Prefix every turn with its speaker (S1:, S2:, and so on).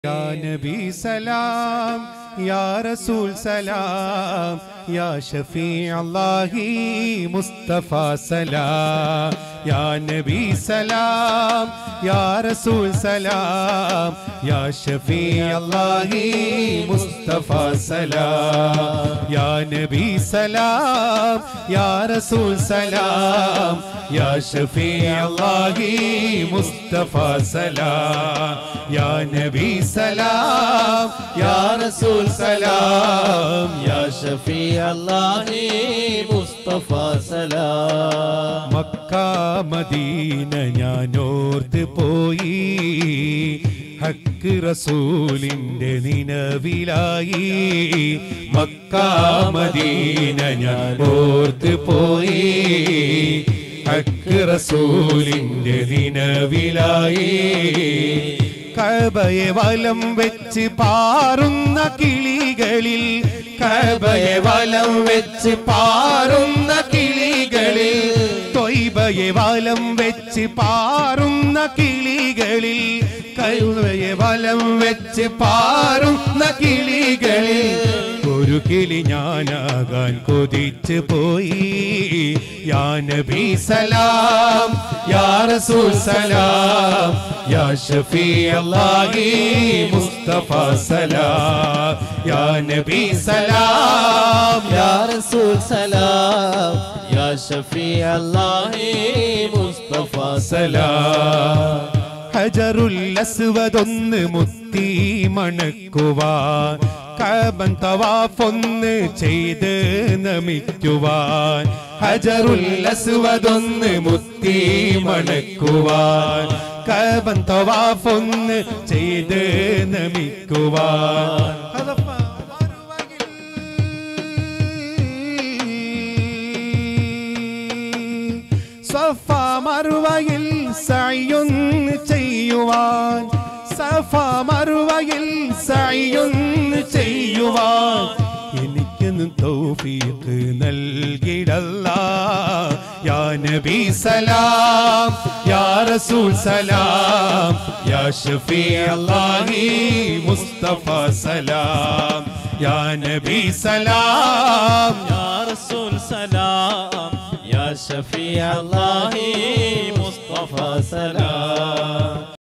S1: Ya Nabi salam, Ya Rasul salam, Ya Shafi' Allahi Mustafa salam. Ya Nabi salam, Ya Rasul salam, Ya Shafi' Allahi Mustafa salam. Ya Nabi salam, Ya Rasul salam, Ya Shafi' Allahi Mustafa salam. Ya Nabi salam, Ya Rasul salam,
S2: Ya Shafi' Allahi Mustafa salam.
S1: Makkah Madina ഞാനോർത്ത് പോയി ഹക്ക് റസൂലിന്റെ നിനവിലായി Mecca Medina ഞാനോർത്ത് പോയി ഹക്ക് റസൂലിന്റെ നിനവിലായി കഅബയെ വലം വെച്ച് പാറുന്ന കിളികളിൽ കഅബയെ വലം വെച്ച് പാറുന്ന കിളികളിൽ ത്വയ്ബയെ വലം വെച്ച് പാറുന്ന കിളികളിൽ കഅബയെ വലം വെച്ച് പാറുന്ന കിളികളിൽ ഒരു കിളി ഞാനാകാൻ കൊതിച്ചു പോയി യാ നബി സലാം യാ റസൂൽ സലാം യാ ഷഫീ അല്ലാഹി മുസ്തഫ സലാം യാ നബി സലാം
S2: യാ റസൂൽ സലാം യാ ഷഫീ അല്ലാഹി മുസ്തഫ സലാം.
S1: ഹജറുൽ അസ്വദ് ഒന്ന് മുത്തി മണക്കുവാൻ കഅബൻ തവാഫ് ഒന്ന് ചെയ്ത് നമിക്കുവാൻ ഹജറുൽ അസ്വദ് ഒന്ന് മുത്തി മണക്കുവാൻ കഅബൻ തവാഫ് ഒന്ന് ചെയ്ത് നമിക്കുവാൻ സഫ മർവയിൽ സഅയൊന്ന് ചെയ്യുവാൻ സഫ മർവയിൽ സഅയൊന്ന് ചെയ്യുവാൻ എനിക്കൊന്ന് തൗഫീഖ് നൽകിടല്ലാഹ് യാ നബി സലാം യാ റസൂൽ സലാം യാ ഷഫീ അല്ലാഹി മുസ്തഫ സലാം യാ നബി സലാം
S2: യാ റസൂൽ സലാം യാ ഷഫീ അല്ലാഹി മുസ്തഫ സലാം.